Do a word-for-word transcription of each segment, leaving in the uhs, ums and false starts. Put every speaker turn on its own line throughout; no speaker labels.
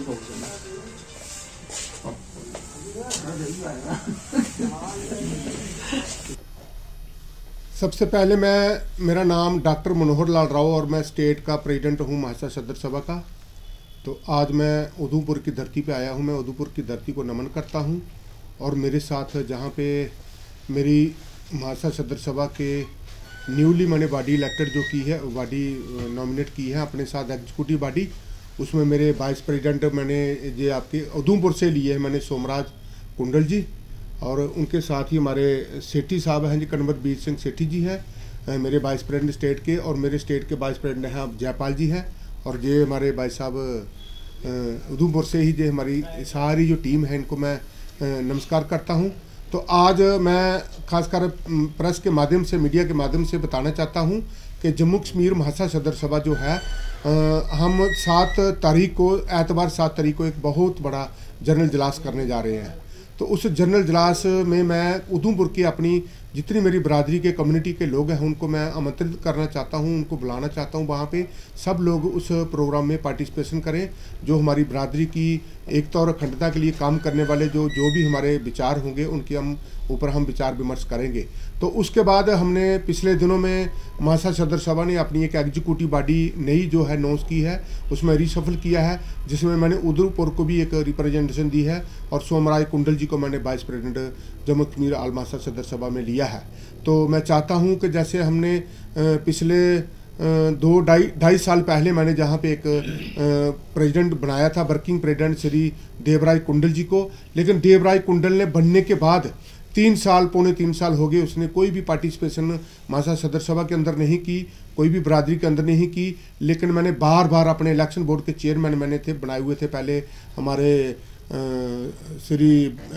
सबसे पहले मैं, मेरा नाम डॉक्टर मनोहर लाल राव और मैं स्टेट का प्रेसिडेंट हूँ महासा सदर सभा का। तो आज मैं उधमपुर की धरती पे आया हूँ। मैं उधमपुर की धरती को नमन करता हूँ और मेरे साथ जहाँ पे मेरी महासा सदर सभा के न्यूली मैंने बॉडी इलेक्टेड जो की है, बॉडी नॉमिनेट की है अपने साथ एग्जीक्यूटिव बॉडी, उसमें मेरे वाइस प्रेसिडेंट मैंने ये आपके उधमपुर से लिए हैं मैंने सोमराज कुंडल जी, और उनके साथ ही हमारे सेठी साहब हैं जी, कन्वरबीर सिंह सेठी जी हैं मेरे वाइस प्रेसिडेंट स्टेट के, और मेरे स्टेट के वाइस प्रेसिडेंट हैं जयपाल जी हैं, और ये हमारे भाई साहब उधमपुर से ही, ये हमारी सारी जो टीम है इनको मैं नमस्कार करता हूं। तो आज मैं खासकर प्रेस के माध्यम से, मीडिया के माध्यम से बताना चाहता हूं कि जम्मू कश्मीर महासा सदर सभा जो है, हम सात तारीख को, एतवार सात तारीख को एक बहुत बड़ा जनरल इजलास करने जा रहे हैं। तो उस जनरल इजलास में मैं उधमपुर की अपनी जितनी मेरी बरादरी के कम्युनिटी के लोग हैं उनको मैं आमंत्रित करना चाहता हूं, उनको बुलाना चाहता हूं। वहां पे सब लोग उस प्रोग्राम में पार्टिसिपेशन करें। जो हमारी बरादरी की एकता और अखंडता के लिए काम करने वाले जो जो भी हमारे विचार होंगे उनके हम ऊपर हम विचार विमर्श करेंगे। तो उसके बाद हमने पिछले दिनों में महासा सदर सभा ने अपनी एक एग्जीक्यूटिव बॉडी नई जो है अनाउंस की है, उसमें रिशफल किया है, जिसमें मैंने उधमपुर को भी एक रिप्रेजेंटेशन दी है और सोमराज कुंडल जी को मैंने vice president Jammu Kashmir all महासा सदर सभा में लिया है। तो मैं चाहता हूं कि जैसे हमने पिछले दो ढाई ढाई साल पहले मैंने जहां पे एक प्रेसिडेंट बनाया था, वर्किंग प्रेसिडेंट श्री देवराज कुंडल जी को, लेकिन देवराज कुंडल ने बनने के बाद तीन साल पौने तीन साल हो गए, उसने कोई भी पार्टिसिपेशन महासा सदर सभा के अंदर नहीं की, कोई भी बरादरी के अंदर नहीं की। लेकिन मैंने बार बार अपने इलेक्शन बोर्ड के चेयरमैन मैंने थे बनाए हुए थे, पहले हमारे श्री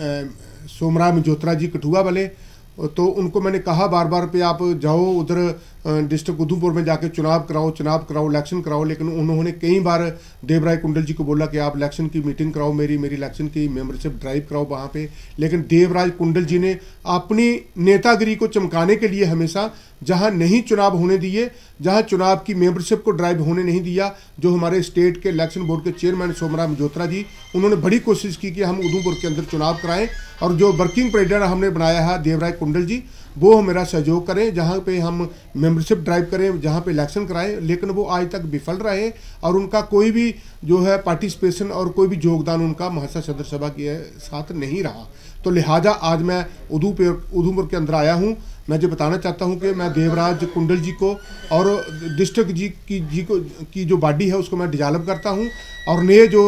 सोमराज मजोत्रा जी कठुआ वाले, तो उनको मैंने कहा बार बार पे आप जाओ उधर डिस्ट्रिक्ट उधमपुर में जाके चुनाव कराओ चुनाव कराओ इलेक्शन कराओ, लेकिन उन्होंने कई बार देवराज कुंडल जी को बोला कि आप इलेक्शन की मीटिंग कराओ, मेरी मेरी इलेक्शन की मेंबरशिप ड्राइव कराओ वहाँ पे। लेकिन देवराज कुंडल जी ने अपनी नेतागिरी को चमकाने के लिए हमेशा जहाँ नहीं चुनाव होने दिए, जहाँ चुनाव की मेंबरशिप को ड्राइव होने नहीं दिया, जो हमारे स्टेट के इलेक्शन बोर्ड के चेयरमैन सोमराज मजोत्रा जी, उन्होंने बड़ी कोशिश की कि हम उधमपुर के अंदर चुनाव कराएं, और जो वर्किंग प्रेसिडेंट हमने बनाया है देवराज कुंडल जी, वो मेरा सहयोग करें, जहाँ पे हम मेंबरशिप ड्राइव करें, जहाँ पे इलेक्शन कराएं। लेकिन वो आज तक विफल रहे और उनका कोई भी जो है पार्टिसिपेशन और कोई भी योगदान उनका महासा सदर सभा के साथ नहीं रहा। तो लिहाजा आज मैं उधमपुर उधमपुर के अंदर आया हूँ। मैं जो बताना चाहता हूँ कि मैं देवराज कुंडल जी को और डिस्ट्रिक्ट जी की जी को की जो बॉडी है उसको मैं डिजॉल्व करता हूँ, और नए जो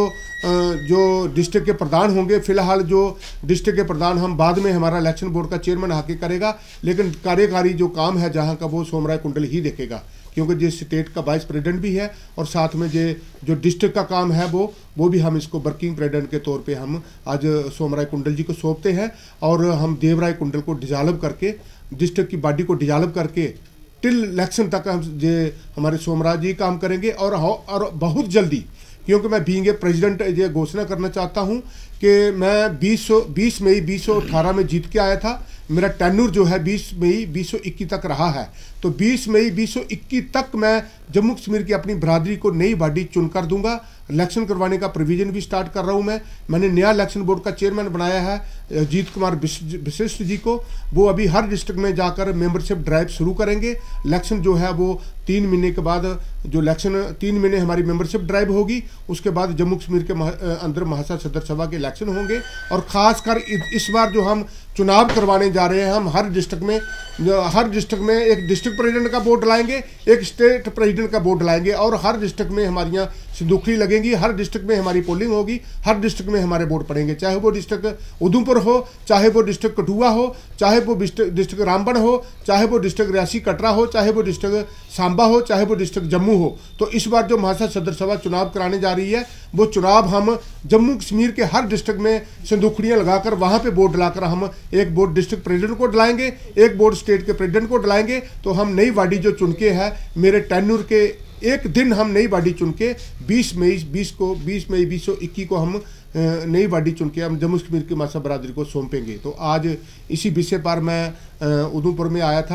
जो डिस्ट्रिक्ट के प्रधान होंगे, फिलहाल जो डिस्ट्रिक्ट के प्रधान हम बाद में हमारा इलेक्शन बोर्ड का चेयरमैन आके करेगा, लेकिन कार्यकारी जो काम है जहाँ का वो सोमराज कुंडल ही देखेगा, क्योंकि जिस स्टेट का वाइस प्रेसिडेंट भी है और साथ में जे जो डिस्ट्रिक्ट का काम है वो वो भी हम इसको वर्किंग प्रेसिडेंट के तौर पे हम आज सोमराज कुंडल जी को सौंपते हैं, और हम देवराज कुंडल को डिजॉल्व करके डिस्ट्रिक्ट की बॉडी को डिजॉल्व करके टिल इलेक्शन तक हम जे हमारे सोमराज जी काम करेंगे। और और बहुत जल्दी, क्योंकि मैं बीइंग ए प्रेसिडेंट ये घोषणा करना चाहता हूं कि मैं बीस मई बीस सौ अठारह में जीत के आया था, मेरा टेन्यूर जो है बीस मई बीस सौ इक्कीस तक रहा है। तो बीस मई बीस सौ इक्कीस तक मैं जम्मू कश्मीर की अपनी बरादरी को नई बॉडी चुन कर दूंगा। इलेक्शन करवाने का प्रोविजन भी स्टार्ट कर रहा हूं मैं। मैंने नया इलेक्शन बोर्ड का चेयरमैन बनाया है जीत कुमार विशिष्ट जी को, वो अभी हर डिस्ट्रिक्ट में जाकर मेंबरशिप ड्राइव शुरू करेंगे। इलेक्शन जो है वो तीन महीने के बाद, जो इलेक्शन तीन महीने हमारी मेंबरशिप ड्राइव होगी, उसके बाद जम्मू कश्मीर के अंदर महासा सदर सभा के इलेक्शन होंगे। और ख़ासकर इस बार जो हम चुनाव करवाने जा रहे हैं, हम हर डिस्ट्रिक्ट में हर डिस्ट्रिक्ट में एक डिस्ट्रिक्ट प्रेसिडेंट का बोर्ड लाएंगे, एक स्टेट प्रेसिडेंट का बोर्ड लाएंगे, और हर डिस्ट्रिक्ट में हमारी सिंदूखड़ी लगेंगी, हर डिस्ट्रिक्ट में हमारी पोलिंग होगी, हर डिस्ट्रिक्ट में हमारे वोट पड़ेंगे, चाहे वो डिस्ट्रिक्ट उधमपुर हो, चाहे वो डिस्ट्रिक्ट कठुआ हो, चाहे वो डिस्ट्रिक्ट रामबन हो, चाहे वो डिस्ट्रिक्ट रियासी कटरा हो, चाहे वो डिस्ट्रिक्ट सांबा हो, चाहे वो डिस्ट्रिक्ट जम्मू हो। तो इस बार जो महासा सदर सभा चुनाव कराने जा रही है, वो चुनाव हम जम्मू कश्मीर के हर डिस्ट्रिक्ट में सिंदूखड़ियाँ लगाकर वहाँ पे वोट डलाकर हम एक वोट डिस्ट्रिक्ट प्रेसिडेंट को डलाएंगे, एक वोट स्टेट के प्रेसिडेंट को डलाएंगे। तो हम नई बॉडी जो चुन के है, मेरे टेन्यूर के एक दिन हम नई बॉडी चुन के बीस मई बीस को बीस मई बीस सौ इक्कीस को हम नई बॉडी चुन के हम जम्मू कश्मीर की महासा बरादरी को सौंपेंगे। तो आज इसी विषय पर मैं उधमपुर में आया था। तो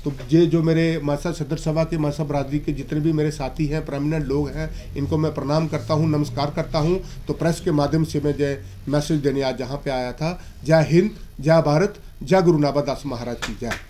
तो ये जो मेरे मासा सदर सभा के मासा बरादरी के जितने भी मेरे साथी हैं, प्रोमिनेंट लोग हैं, इनको मैं प्रणाम करता हूं, नमस्कार करता हूं। तो प्रेस के माध्यम से मैं जय मैसेज देने आज जहां पे आया था। जय हिंद, जय भारत, जय गुरु नानक दास महाराज की जय।